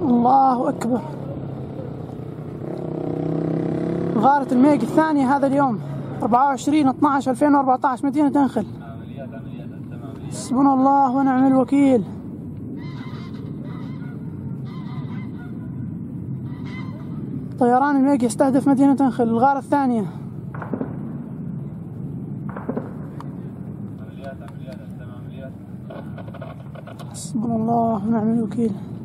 الله أكبر. غارة الميج الثانية هذا اليوم 24/12/2014 مدينة أنخل. حسبنا الله ونعم الوكيل. طيران الميج يستهدف مدينة أنخل، الغارة الثانية. حسبنا الله ونعم الوكيل.